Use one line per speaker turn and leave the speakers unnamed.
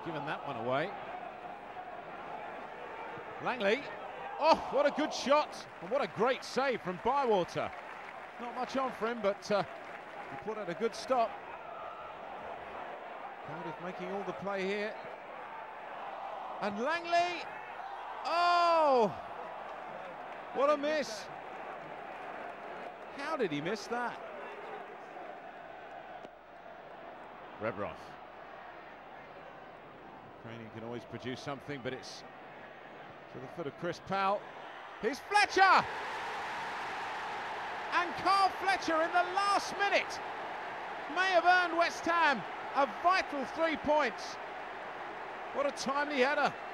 given that one away. Langley. Oh, what a good shot, and what a great save from Bywater. Not much on for him, but he put out a good stop. Cardiff making all the play here. And Langley. Oh, what a miss. How did he miss that? Rebrov. Training can always produce something, but it's to the foot of Chris Powell. Here's Fletcher! And Carl Fletcher in the last minute may have earned West Ham a vital 3 points. What a timely header.